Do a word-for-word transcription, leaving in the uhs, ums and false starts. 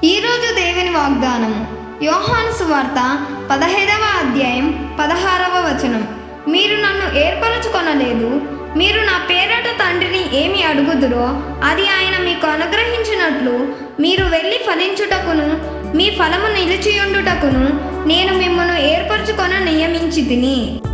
ఈరోజు దేవుని వాగ్దానము యోహాను సువార్త పదహైదవ అధ్యాయం పదహారవ వచనం. మీరు నన్ను ఏర్పరచుకొనలేదు, మీరు నా పేరట తండ్రిని ఏమి అడుగుదురో అది ఆయన మీకు అనుగ్రహించినట్లు మీరు వెళ్ళి ఫలించుటకును మీ ఫలము నిలిచియుండుటకును నేను మిమ్మల్ని ఏర్పరచుకొన నియమించితిని.